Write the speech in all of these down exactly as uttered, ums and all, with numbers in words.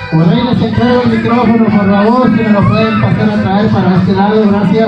Por ahí les encargo el micrófono, por favor, si me lo pueden pasar a traer para este lado, gracias.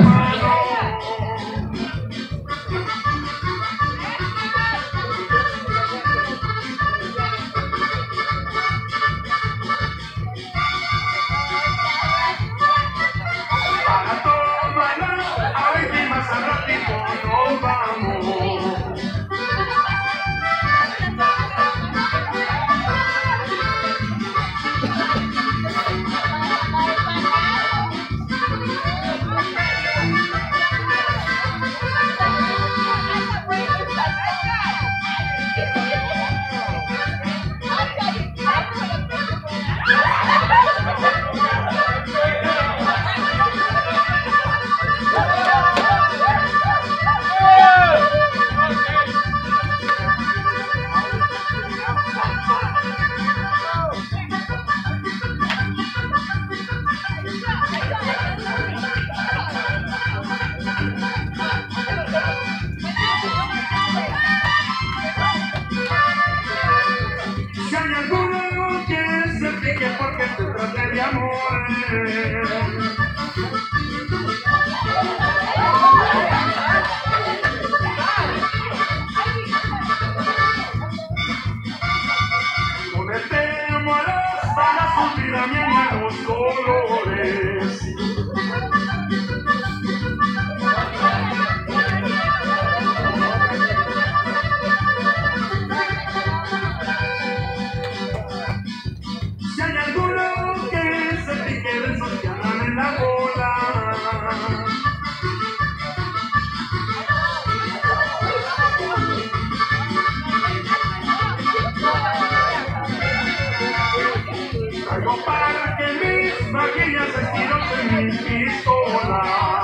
Para que mis vaquillas se tiran en mi pistola.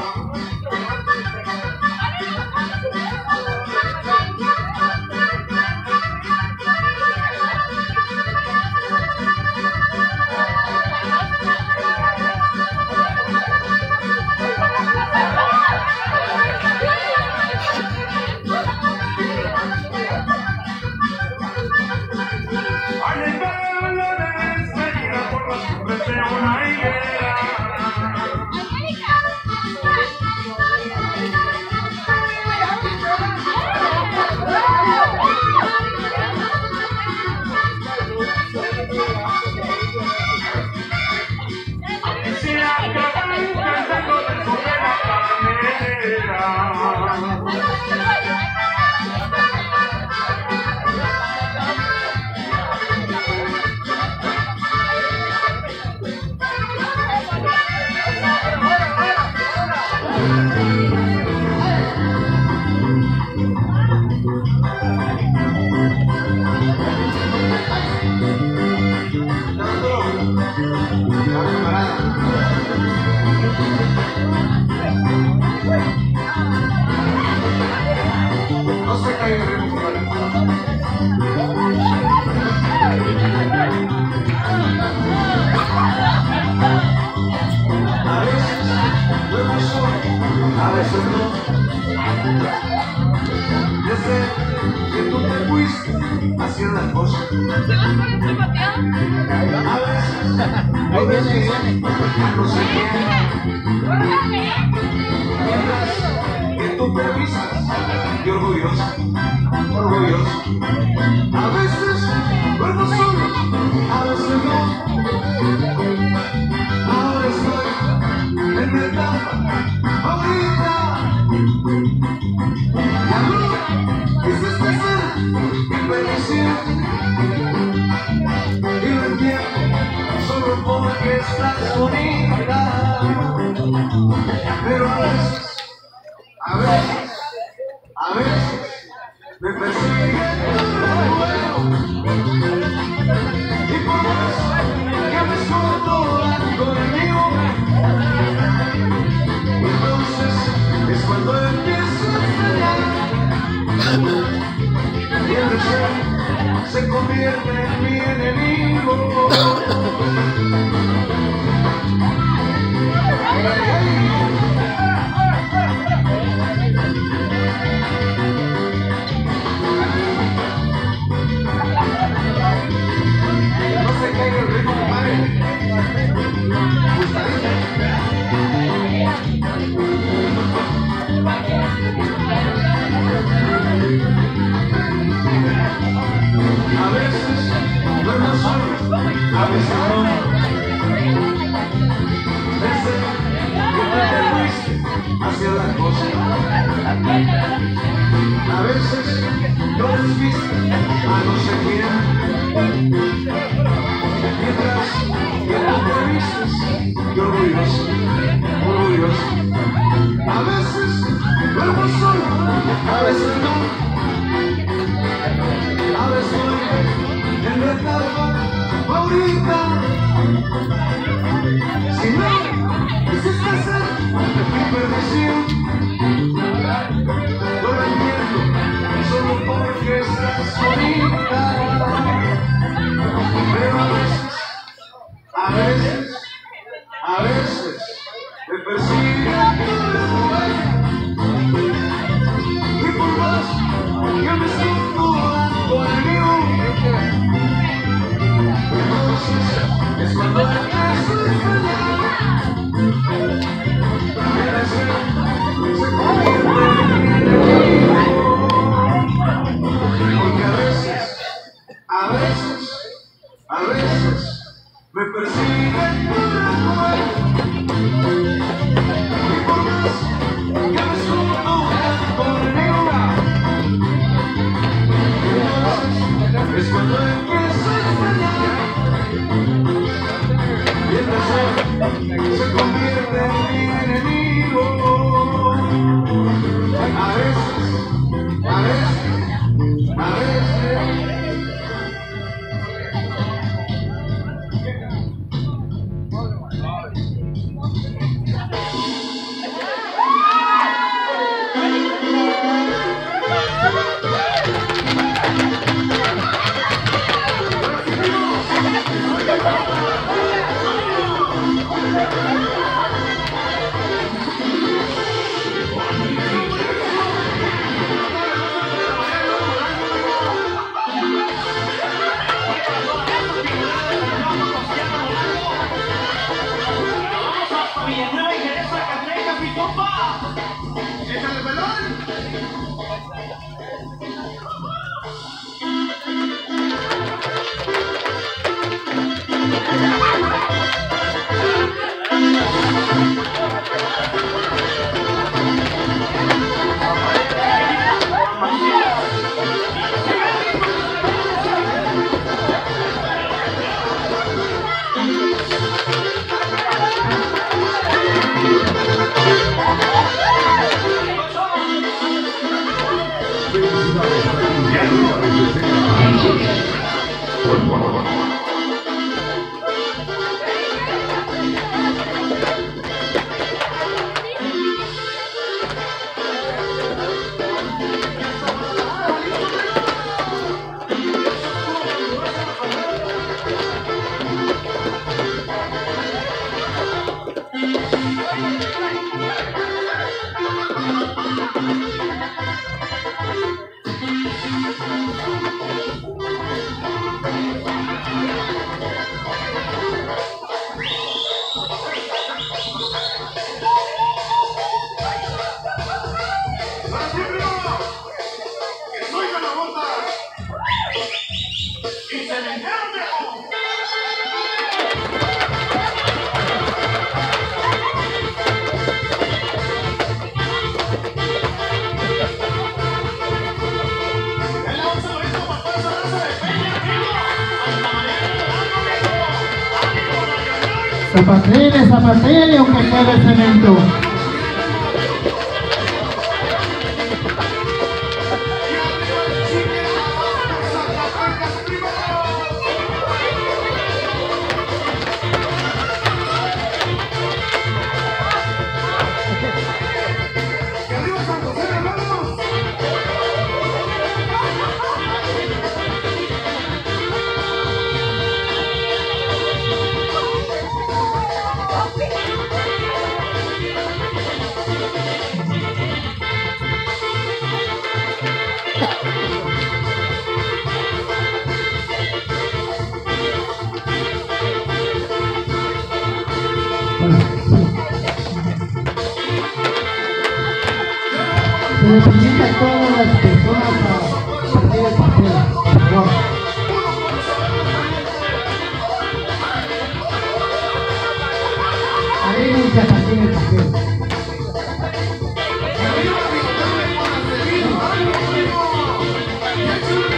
A veces no. Yo sé que tú te fuiste haciendo las cosas. A veces lo decís, no sé quién. Mientras que tú te avisas, y orgulloso, orgulloso. A veces duermo solo, a veces no. Ahora estoy en mi etapa favorita. Y a mí quisiste ser mi felicidad. Y lo entiendo solo porque estás bonita. Pero a veces, a veces, a veces me persigue todo bueno. Y por eso que me escondo conmigo. Entonces es cuando empiezo a fallar. Y el deseo se convierte en mi enemigo. No se caiga el ritmo, compadre. desviste a no sé quién. Mientras que tú te vistes de orgulloso, orgulloso. A veces duermo solo, a veces no. A veces estoy en mi etapa favorita. Si no quisiste ser mi perdición, no lo entiendo, solo porque estás solita. Pero a veces, a veces, a veces me persigue tu recuerdo. Y por más que me siento dando el mío, entonces es cuando empiezo a extrañar. Mi deseo se convierte en mi enemigo. Porque a veces, a veces, a veces me persigue tu recuerdo. Y por más que me escondo conmigo, entonces es cuando empiezo a extrañar. Y el deseo se convierte en mi enemigo. A veces, a veces, a veces. Zapatele, zapatele, aunque quede el cemento. Se les invita a todas las personas a partir el papel, por favor. Ahí muchas partir el papel. ¡Arriba,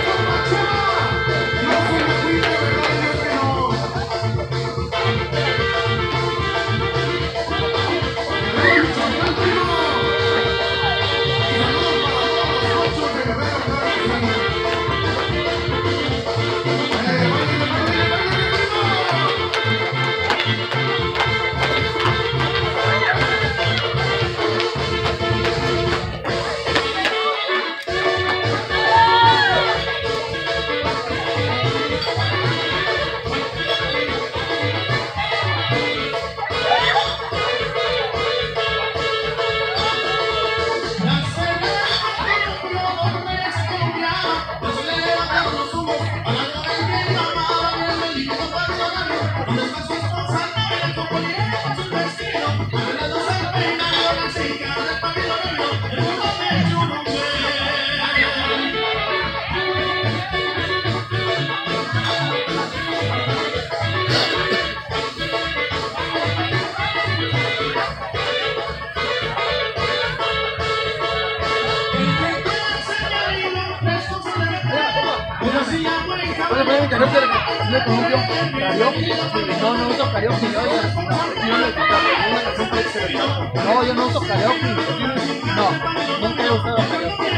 Oye, pues, karaoke, me conoció karaoke. No, no uso karaoke, yo ya. Una canción para que no, yo no uso karaoke. No, nunca he usado karaoke.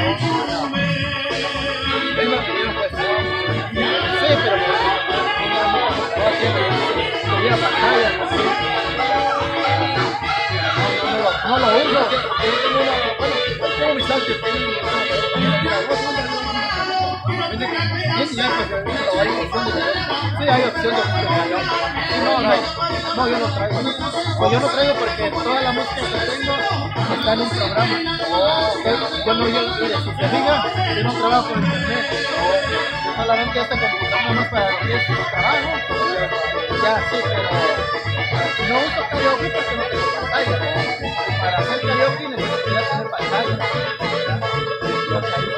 Venga, pues. Sí, pero no pantalla. No lo uso. Bueno, tengo mis saltos. Sí, hay opción de no, no, no, yo no traigo. Pues yo no traigo porque toda la música que tengo está en un programa. Yo no, yo, mire, si se diga, yo no trabajo en internet. Solamente esta computadora no es para lo que es mi trabajo. Ya, sí, pero no uso karaoke porque no tengo pantalla. Para hacer karaoke necesitaría tener pantalla.